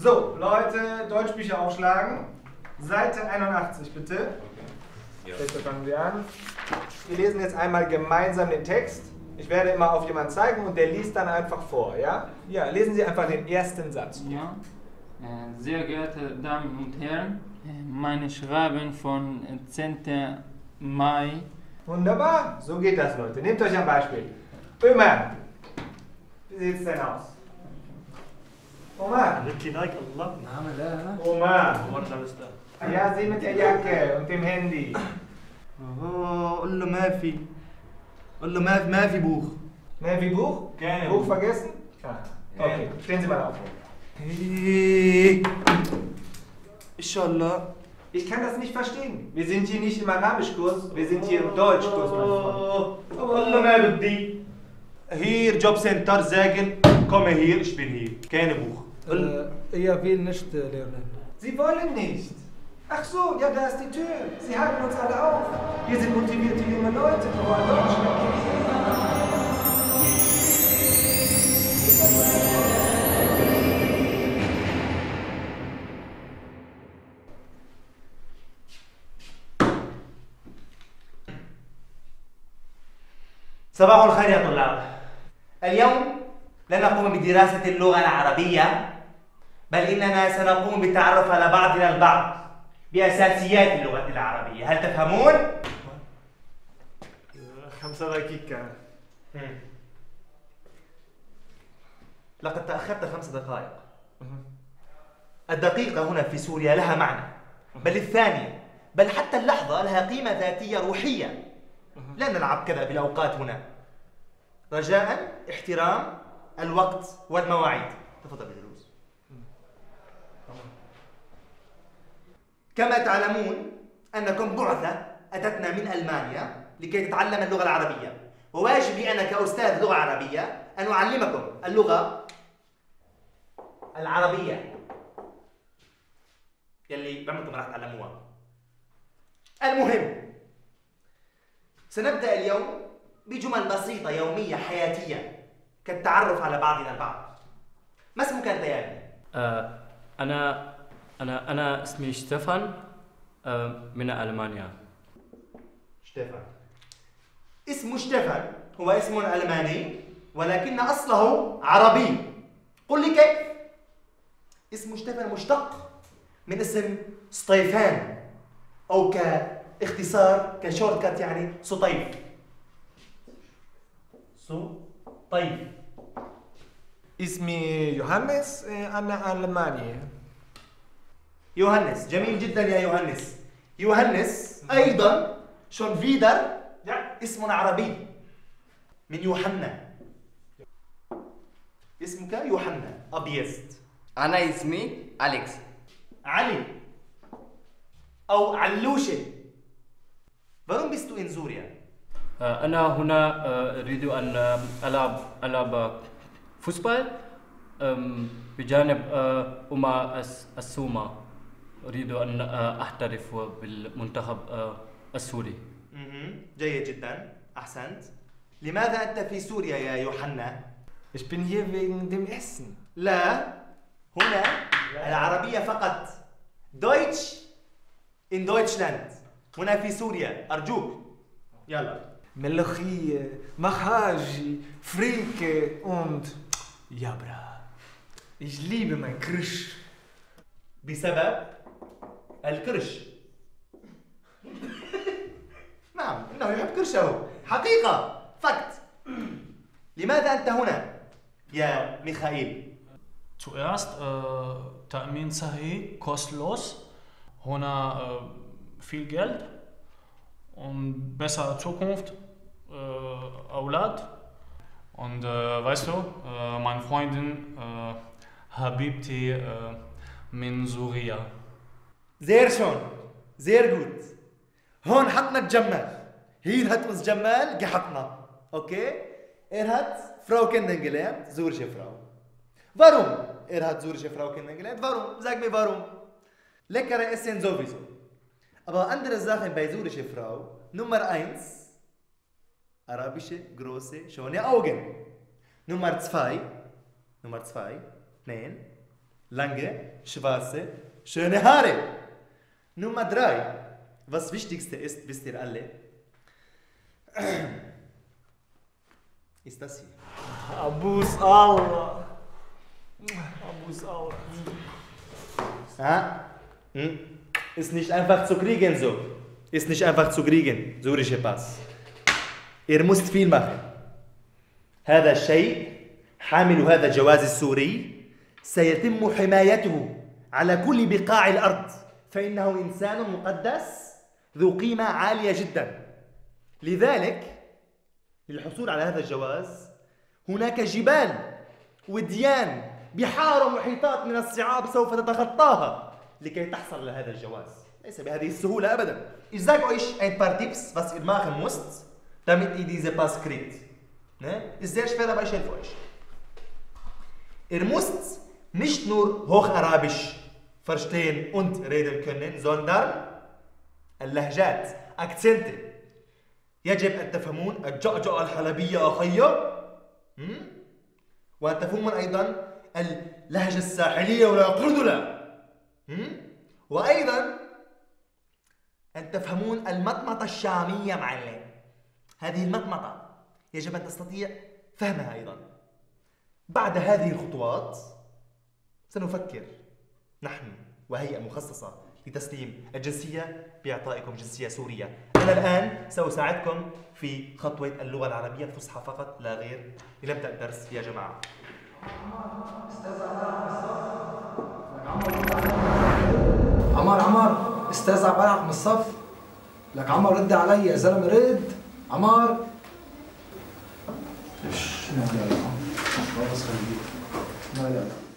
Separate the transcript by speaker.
Speaker 1: So, Leute, Deutschbücher aufschlagen. Seite 81, bitte.
Speaker 2: Ja.
Speaker 1: Bitte fangen wir an. Wir lesen jetzt einmal gemeinsam den Text. Ich werde immer auf jemanden zeigen und der liest dann einfach vor, ja? Ja, lesen Sie einfach den ersten Satz.
Speaker 3: Ja, sehr geehrte Damen und Herren, meine Schreiben von 10. Mai.
Speaker 1: Wunderbar, so geht das, Leute. Nehmt euch ein Beispiel. Ömer, wie sieht's denn aus? Omar.
Speaker 4: نعم لا
Speaker 1: Omar.
Speaker 4: عمر لابسها
Speaker 1: Ja, Sie mit der Jacke und dem Handy.
Speaker 4: قول له ما في بوخ
Speaker 1: Ne, wie Buch?
Speaker 4: Gerne.
Speaker 1: Buch vergessen? Ah, okay, stehen Sie mal auf.
Speaker 4: ان شاء الله
Speaker 1: Ich kann das nicht verstehen. Wir sind hier nicht im Arabischkurs, wir sind hier im Deutschkurs, mein Freund.
Speaker 4: والله ما بدي هير جوب سنتر زاجن komm hier ich bin hier keine Buch
Speaker 5: Er will nicht lernen.
Speaker 1: Sie wollen nicht. Ach so, ja, da ist die Tür. Sie halten uns alle auf. Wir sind motivierte junge Leute, wir wollen Deutsch lernen.
Speaker 6: صباح الخير يا طلاب. اليوم لن نقوم بدراسة اللغة العربية، بل إننا سنقوم بالتعرف على بعضنا البعض بأساسيات اللغة العربية. هل تفهمون؟
Speaker 1: 5 دقيقة.
Speaker 6: لقد تأخرت 5 دقائق. الدقيقة هنا في سوريا لها معنى، بل الثانية، بل حتى اللحظة لها قيمة ذاتية روحية. لا نلعب كذا بالأوقات هنا. رجاء احترام الوقت والمواعيد. تفضل بالجلوس. كما تعلمون أنكم بعثة أتتنا من ألمانيا لكي تتعلم اللغة العربية، وواجبي أنا كأستاذ لغة عربية أن أعلمكم اللغة العربية يلي بعمركم راح تعلموها. المهم، سنبدأ اليوم بجمل بسيطة يومية حياتية كالتعرف على بعضنا البعض. ما اسمك أنت يا ابني؟
Speaker 7: أنا اسمي شتيفان من ألمانيا.
Speaker 6: شتيفان. اسم شتيفان هو اسم ألماني ولكن أصله عربي. قل لي كيف؟ اسم شتيفان مشتق من اسم سطيفان، أو كاختصار كشورت كات يعني سطيف. سطيف.
Speaker 1: اسمي يوحنس، أنا ألماني.
Speaker 6: يوهنس، جميل جدا يا يوهنس. يوهنس أيضا شون فيدر اسم عربي من يوحنا. اسمك يوحنا أبيست.
Speaker 8: أنا اسمي أليكس.
Speaker 6: علي أو علوشة. Warum bist du in Syrien?
Speaker 7: أنا هنا أريد أن ألعب فوتبول بجانب السومة. أريد أن أحترف بالمنتخب السوري.
Speaker 6: جيد جدا، أحسنت. لماذا أنت في سوريا يا يوحنا؟
Speaker 1: Ich bin hier wegen dem Essen.
Speaker 6: لا، هنا العربية فقط. Deutsch in Deutschland. هنا في سوريا، أرجوك. يلا.
Speaker 1: Melochie, Mahaji, Frike und Jabra. Ich liebe mein Krisch.
Speaker 6: بسبب الكرش. نعم، إنه يحب كرشه. حقيقة، فاكت. لماذا أنت هنا يا ميخائيل؟
Speaker 9: Zuerst Ta'min Sahi, kostenlos. Hona viel Geld und bessere Zukunft, Aulad. Und weißt du, meine Freundin Habibti من سوريا.
Speaker 6: زير شون، زير جود. هون حطنا الجمال. هير هات uns جمال جحطنا. اوكي؟ hat Frau kennengelernt, syrische Frau. Warum? Hat syrische Frau kennengelernt. Warum? Sag mir warum. Leckere Essen sowieso. Aber andere Sachen bei syrische Frau. Nummer 1. Arabische, große, schöne Augen. Nummer 2. Nein. Lange, schwarze, schöne Haare. Nummer 3. Was Wichtigste ist, wisst ihr alle, ist das hier.
Speaker 1: Abus Allah. Abus Allah.
Speaker 6: Ist nicht einfach zu kriegen so. Ist nicht einfach zu kriegen, syrische Pass. Ihr müsst viel machen. هذا الشيء حامل هذا الجواز السوري سيتم حمايته على كل بقاع الأرض فإنه إنسان مقدس ذو قيمة عالية جدا. لذلك للحصول على هذا الجواز هناك جبال وديان بحار ومحيطات من الصعاب سوف تتخطاها لكي تحصل على هذا الجواز. ليس بهذه السهولة أبدا. Ich sage euch ein paar Tipps, was ihr machen müsst, damit ihr diese Pass kriegt. Ist sehr schwer, aber ich helfe euch. Ihr müsst nicht nur Hocharabisch verstehen und reden können, sondern اللهجات, Akzente. يجب أن تفهمون الجعجعة الحلبية أخي، وأن تفهمون أيضا اللهجة الساحلية ولا قردلة، وأيضا أن تفهمون المطمطة الشامية معلم. هذه المطمطة يجب أن تستطيع فهمها أيضا. بعد هذه الخطوات سنفكر نحن وهيئة مخصصة لتسليم الجنسية بإعطائكم جنسية سورية. أنا الآن سأساعدكم في خطوة اللغة العربية الفصحى فقط لا غير لنبدأ الدرس يا جماعة.
Speaker 5: عمار استاذ عبالك من الصف. لك عمار رد علي يا زلمه، رد عمار. ايش خلص خليك ما